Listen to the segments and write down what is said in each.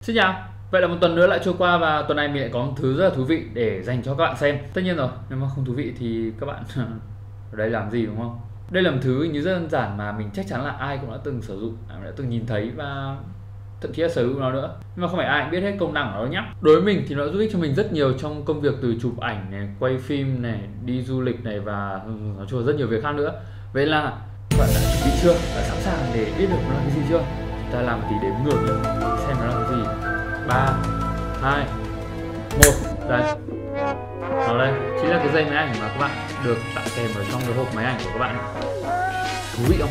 Xin chào, vậy là một tuần nữa lại trôi qua và tuần này mình lại có một thứ rất là thú vị để dành cho các bạn xem. Tất nhiên rồi, nếu mà không thú vị thì các bạn ở đây làm gì đúng không? Đây là một thứ như rất đơn giản mà mình chắc chắn là ai cũng đã từng sử dụng, đã từng nhìn thấy và thậm chí là sở hữu nó nữa. Nhưng mà không phải ai cũng biết hết công năng của nó nhé. Đối với mình thì nó giúp ích cho mình rất nhiều trong công việc từ chụp ảnh này, quay phim này, đi du lịch này và nói chung là rất nhiều việc khác nữa. Vậy là các bạn đã chuẩn bị chưa? Đã sẵn sàng để biết được nó là cái gì chưa? Chúng ta làm một tí đếm ngược nhé, xem nó là cái gì. 3, 2, 1, đây. Đó đây, chính là cái dây máy ảnh mà các bạn được tặng kèm ở trong cái hộp máy ảnh của các bạn. Thú vị không?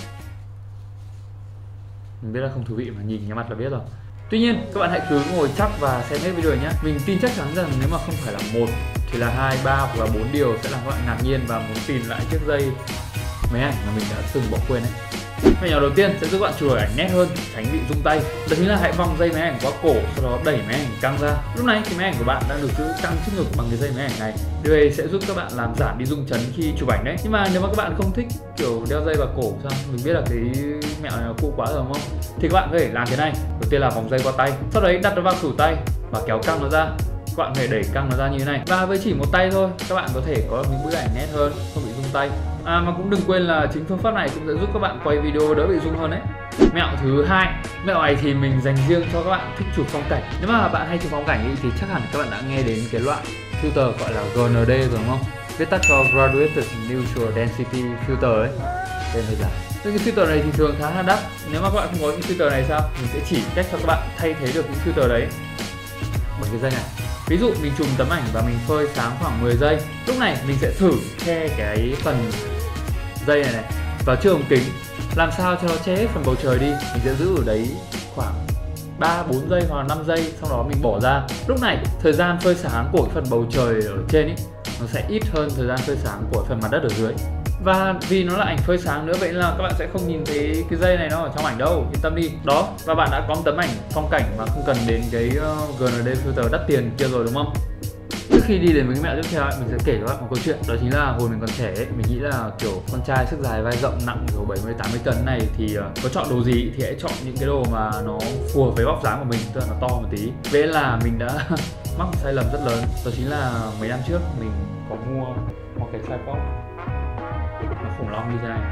Mình biết là không thú vị mà nhìn cái mặt là biết rồi. Tuy nhiên, các bạn hãy cứ ngồi chắc và xem hết video nhé. Mình tin chắc chắn rằng nếu mà không phải là một thì là 2, 3 hoặc là 4 điều sẽ làm các bạn ngạc nhiên và muốn tìm lại chiếc dây máy ảnh mà mình đã từng bỏ quên đấy. Mẹo nhỏ đầu tiên sẽ giúp bạn chụp ảnh nét hơn, tránh bị rung tay. Đó chính là hãy vòng dây máy ảnh qua cổ, sau đó đẩy máy ảnh căng ra. Lúc này thì máy ảnh của bạn đang được giữ căng trước ngực bằng cái dây máy ảnh này. Điều này sẽ giúp các bạn làm giảm đi rung chấn khi chụp ảnh đấy. Nhưng mà nếu mà các bạn không thích kiểu đeo dây vào cổ sao? Mình biết là cái mẹo này là cũ quá rồi đúng không? Thì các bạn có thể làm thế này. Đầu tiên là vòng dây qua tay, sau đấy đặt nó vào khử tay và kéo căng nó ra. Các bạn có thể đẩy căng nó ra như thế này. Và với chỉ một tay thôi, các bạn có thể có những bức ảnh nét hơn, không bị rung tay. Mà cũng đừng quên là chính phương pháp này cũng sẽ giúp các bạn quay video đỡ bị rung hơn đấy. Mẹo thứ hai, mẹo này thì mình dành riêng cho các bạn thích chụp phong cảnh. Nếu mà bạn hay chụp phong cảnh ý, thì chắc hẳn các bạn đã nghe đến cái loại filter gọi là GND rồi đúng không? Viết tắt cho Graduated Neutral Density Filter ấy. Tên hơi dài. Cái filter này thì thường khá là đắt. Nếu mà các bạn không có những filter này sao? Mình sẽ chỉ cách cho các bạn thay thế được những filter đấy bằng cái dây này. Ví dụ mình chụp tấm ảnh và mình phơi sáng khoảng 10 giây. Lúc này mình sẽ thử che cái phần dây này vào trước ống kính, làm sao cho nó che hết phần bầu trời đi. Mình sẽ giữ ở đấy khoảng 3-4 giây hoặc là 5 giây, sau đó mình bỏ ra. Lúc này thời gian phơi sáng của cái phần bầu trời ở trên ấy nó sẽ ít hơn thời gian phơi sáng của phần mặt đất ở dưới. Và vì nó là ảnh phơi sáng nữa, vậy là các bạn sẽ không nhìn thấy cái dây này nó ở trong ảnh đâu, yên tâm đi. Đó, và bạn đã có một tấm ảnh phong cảnh mà không cần đến cái GND filter đắt tiền kia rồi đúng không? Trước khi đi đến với cái mẹo tiếp theo ấy, mình sẽ kể cho các bạn một câu chuyện. Đó chính là hồi mình còn trẻ ấy, mình nghĩ là kiểu con trai sức dài vai rộng nặng kiểu 70-80 cân này thì có chọn đồ gì thì hãy chọn những cái đồ mà nó phù hợp với vóc dáng của mình, tức là nó to một tí. Vậy là mình đã mắc một sai lầm rất lớn. Đó chính là mấy năm trước mình có mua một cái tripod nó khủng long như thế này.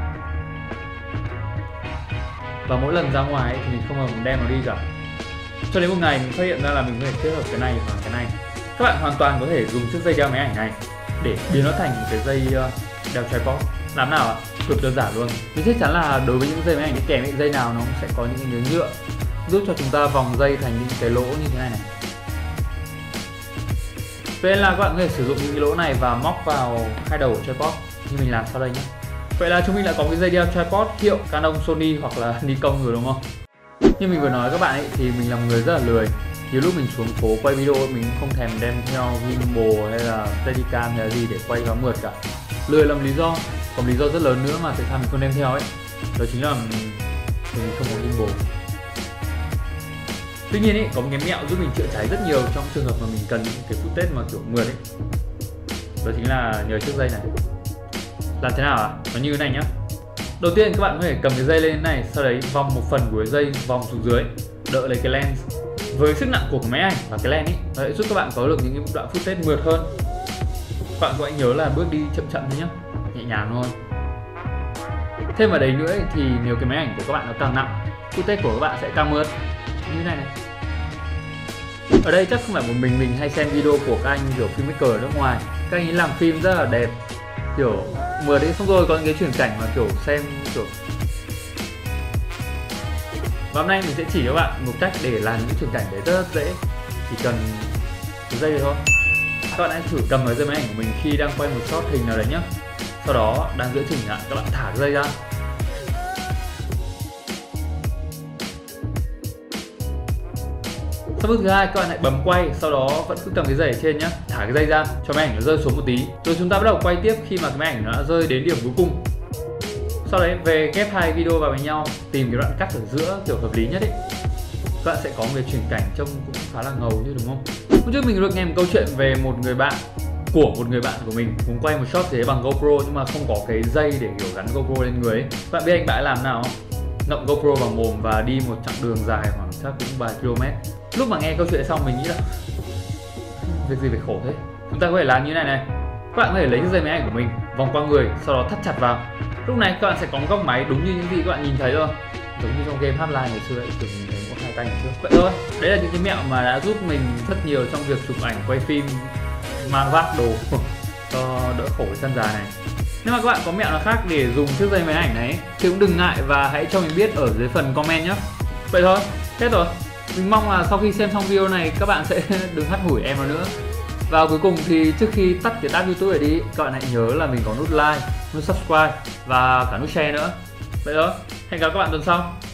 Và mỗi lần ra ngoài ấy, thì mình không bao giờ đem nó đi cả. Cho đến một ngày mình phát hiện ra là mình có thể kết hợp cái này và cái này. Các bạn hoàn toàn có thể dùng chiếc dây đeo máy ảnh này để biến nó thành một cái dây đeo tripod. Làm nào ạ? Cực đơn giản luôn. Mình chắc chắn là đối với những dây máy ảnh đi kèm dây nào nó cũng sẽ có những cái miếng nhựa giúp cho chúng ta vòng dây thành những cái lỗ như thế này này. Vậy là các bạn có thể sử dụng những cái lỗ này và móc vào hai đầu của tripod như mình làm sau đây nhé. Vậy là chúng mình đã có cái dây đeo tripod hiệu Canon, Sony hoặc là Nikon rồi đúng không? Như mình vừa nói các bạn ấy thì mình là một người rất là lười. Nhiều lúc mình xuống phố quay video mình không thèm đem theo gimbal hay là steadicam hay là gì để quay nó mượt cả. Lười là một lý do, còn lý do rất lớn nữa mà tại sao mình không đem theo ấy, đó chính là mình không có gimbal. Tuy nhiên ấy, có một cái mẹo giúp mình chữa cháy rất nhiều trong trường hợp mà mình cần những cái footage mà kiểu mượt ấy. Đó chính là nhờ chiếc dây này. Làm thế nào ạ? Nó như thế này nhá. Đầu tiên các bạn có thể cầm cái dây lên này, sau đấy vòng một phần của cái dây vòng xuống dưới, đỡ lấy cái lens. Với sức nặng của cái máy ảnh và cái lens ấy, nó sẽ giúp các bạn có được những cái đoạn footage mượt hơn. Các bạn cũng hãy nhớ là bước đi chậm chậm thôi nhé, nhẹ nhàng thôi. Thêm vào đấy nữa ấy, thì nếu cái máy ảnh của các bạn nó càng nặng, footage của các bạn sẽ càng mượt như thế này này. Ở đây chắc không phải một mình hay xem video của các anh kiểu filmmaker ở nước ngoài. Các anh ấy làm phim rất là đẹp, kiểu mượt đấy, xong rồi có những cái chuyển cảnh mà kiểu xem kiểu. Và hôm nay mình sẽ chỉ cho các bạn một cách để làm những chuyển cảnh đấy rất dễ, chỉ cần cái dây thôi. Các bạn hãy thử cầm cái dây máy ảnh của mình khi đang quay một shot hình nào đấy nhé. Sau đó đang giữa chỉnh lại, các bạn thả cái dây ra. Sau bước thứ hai các bạn hãy bấm quay, sau đó vẫn cứ cầm cái dây ở trên nhé, thả cái dây ra cho máy ảnh nó rơi xuống một tí, rồi chúng ta bắt đầu quay tiếp khi mà cái máy ảnh nó đã rơi đến điểm cuối cùng. Sau đấy về ghép hai video vào với nhau, tìm cái đoạn cắt ở giữa kiểu hợp lý nhất ấy. Các bạn sẽ có một cái chuyển cảnh trông cũng khá là ngầu chứ đúng không? Hôm trước mình được nghe một câu chuyện về một người bạn của mình muốn quay một shot thế bằng GoPro nhưng mà không có cái dây để kiểu gắn GoPro lên người ấy. Bạn biết anh bạn làm nào không? Ngậm GoPro vào mồm và đi một chặng đường dài khoảng chắc cũng vài km. Lúc mà nghe câu chuyện xong mình nghĩ là việc gì phải khổ thế. Chúng ta có thể làm như này này. Các bạn có thể lấy chiếc dây máy ảnh của mình vòng qua người, sau đó thắt chặt vào. Lúc này các bạn sẽ có một góc máy đúng như những gì các bạn nhìn thấy thôi, giống như trong game Half-Life ngày xưa ấy, tưởng mình thấy có hai tay ngày xưa. Vậy thôi, đấy là những cái mẹo mà đã giúp mình rất nhiều trong việc chụp ảnh, quay phim, mang vác đồ cho đỡ khổ cái chân dài này. Nếu mà các bạn có mẹo nào khác để dùng chiếc dây máy ảnh này thì cũng đừng ngại và hãy cho mình biết ở dưới phần comment nhé. Vậy thôi, hết rồi. Mình mong là sau khi xem xong video này các bạn sẽ đừng hắt hủi em nữa. Và cuối cùng thì trước khi tắt cái tab YouTube này đi, các bạn hãy nhớ là mình có nút like, nút subscribe và cả nút share nữa. Vậy thôi, hẹn gặp các bạn tuần sau.